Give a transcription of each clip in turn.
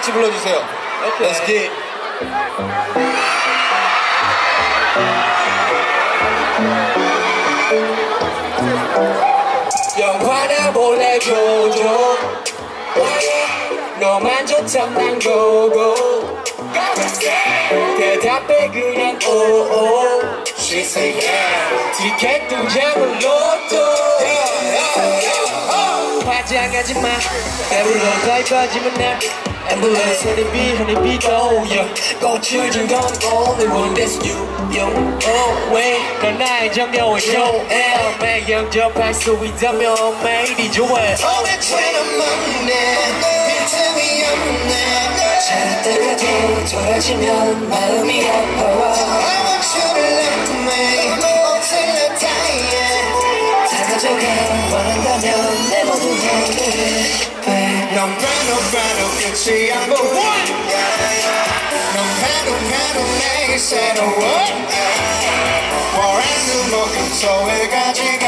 같이 불러주세요. Let's get. 영화나 몰래 줘줘. 너만 좋다면 난 고고. 대답해 그냥 오오. She say yeah. 티켓 2장은 로또. 화장하지 마. 배불러 가입하지만 난 앰뷸런스 honey go yeah. 꽃을 준 건 only one that's you. Oh wait. 넌 나의 정겨운 쇼에 매일 영접할 수 있다면 매일이 좋아. 도대체는 뭔데 빈틈이 없네. 찾다가도 돌아지면 마음이 아파와. I want you to love me until I die. 다 가져가 원한다면 내 모든 행복을 넌 봐도 끝이 안 보여. 넌 봐도 내게 새로워. 원하는 만큼 소을 가지고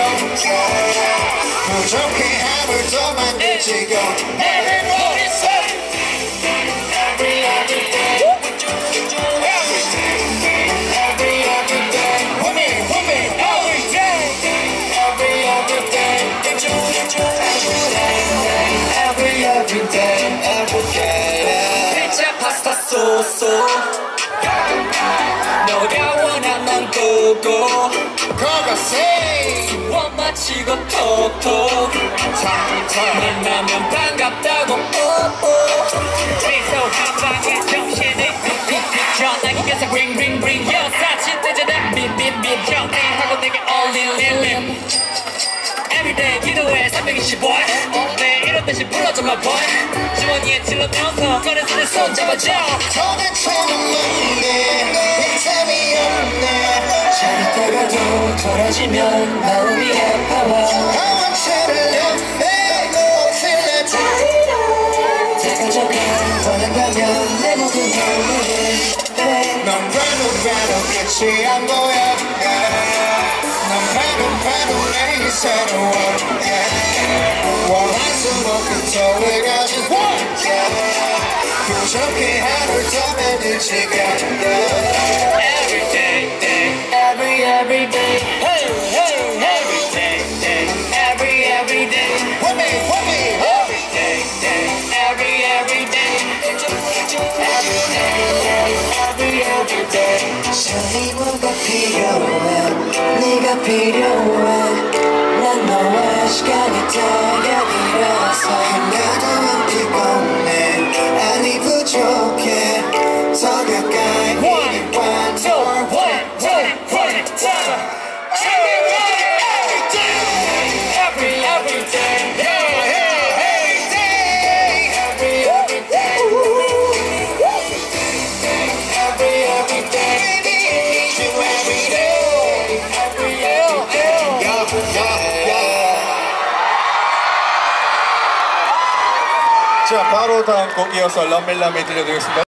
부족해 함을 더 만들지고. Everybody say every day. Every day. Women, every day. Every day. Every day. 피자 파스타 소스. 너가 원하는 고고. Coca say 수업 마치고 톡톡. 만나면 반갑다고 오오. 미소 한 방에 정신이 전화기 계속 링링링. 사진 뜨잖아 빈빈빈 전화하고 내게 올릴릴림. Everyday 기도해 325원. 내 이런 대신 불러줘 my boy. 주머니에 찔러 넣어서 꺼내서 내 손 잡아줘. 도대체는 뭔데 빈틈이 없네. 찾다가도 돌아지면 마음이 아파와. I want you to love me until I die. 다 가져가 원한다면 내 모든 행복을. 넌 봐도 끝이 안 보여. 넌 봐도 내게 새로워. 원할 수만큼 소을 가지고 부족해 하루를 더 만들지가. Every day, every day, hey, every day, every day, Women, every day, every day, every day. 사이버가 필요해. 네가 필요해. 난 너와 시간이 더 여기라서 하나도 안 피곤해. 아니 부족해. 더 가까이 One, two, one, time. Every day, every day. every day, every day. Baby, I need you every day. 자, 바로 다음 곡 이어서 럼멜람이 들려드리겠습니다.